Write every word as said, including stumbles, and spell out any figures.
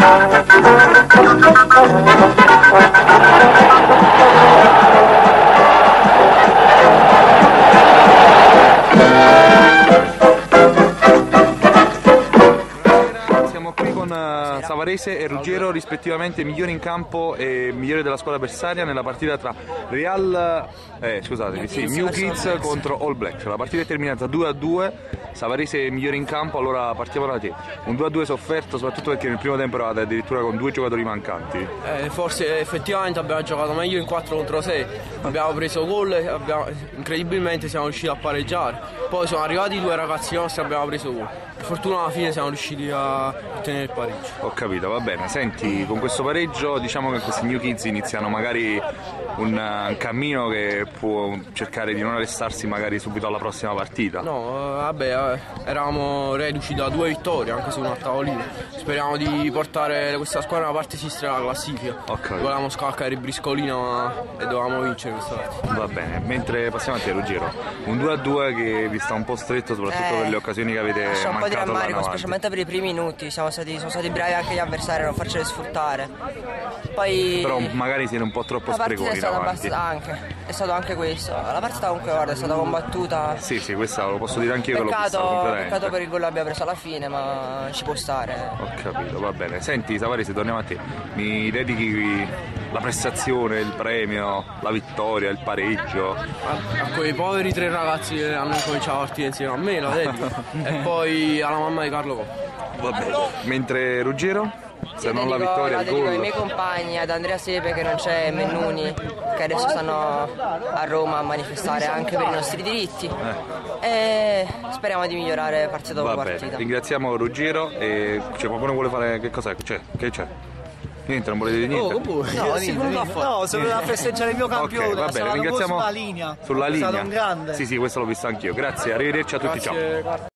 Savarese e Ruggero, rispettivamente migliori in campo e migliori della squadra avversaria nella partita tra Real, eh, scusatemi, sì, New Kids contro All Black. La partita è terminata due a due, Savarese migliori in campo. Allora partiamo da te. Un due a due sofferto, soprattutto perché nel primo tempo eravate addirittura con due giocatori mancanti. Eh, forse effettivamente abbiamo giocato meglio in quattro contro sei, abbiamo preso gol e abbiamo, incredibilmente siamo riusciti a pareggiare. Poi sono arrivati due ragazzi nostri e abbiamo preso gol. Per fortuna alla fine siamo riusciti a ottenere il pareggio. Ho capito, va bene. Senti, con questo pareggio diciamo che questi New Kids iniziano magari un, un cammino che può cercare di non arrestarsi magari subito alla prossima partita. No, vabbè, eravamo reduci da due vittorie anche su una tavolina. Speriamo di portare questa squadra alla parte sinistra della classifica. Okay. Volevamo scavalcare il Briscolino ma... e dovevamo vincere questa partita. Va bene, mentre passiamo a te Ruggero, un due a due che vi sta un po' stretto soprattutto eh, per le occasioni che avete mancato là davanti. Drammatico, specialmente per i primi minuti, siamo stati, sono stati bravi anche gli avversari a non farceli sfruttare. Poi però magari siete un po' troppo spreconi è stata davanti. Anche, è stato anche questo. La partita comunque guarda, è stata combattuta. Sì, sì, questa lo posso dire anche io. Peccato, peccato per il gol che abbiamo preso alla fine, ma ci può stare. Ho capito, va bene. Senti Savarese, torniamo a te. Mi dedichi la prestazione, il premio, la vittoria, il pareggio a, a quei poveri tre ragazzi che hanno cominciato a partire insieme a me, la dedico. E poi alla mamma di Carlo Coppa. Va bene. Mentre Ruggero? Se Io non dedico, la vittoria, la il dedico gol. ai miei compagni, ad Andrea Sepe che non c'è, Mennuni che adesso stanno a Roma a manifestare anche per i nostri diritti. Eh. E speriamo di migliorare partita dopo Va partita. Bene. Ringraziamo Ruggero e c'è qualcuno vuole fare che cos'è? C'è? Che c'è? Niente, non volete dire niente? Oh, comunque, no, niente, niente. No, sono venuto a festeggiare il mio campione. Okay, va bene, ringraziamo sulla linea. Sulla linea. È stato un grande. Sì, sì, questo l'ho visto anch'io. Grazie, arrivederci a tutti, Grazie. ciao.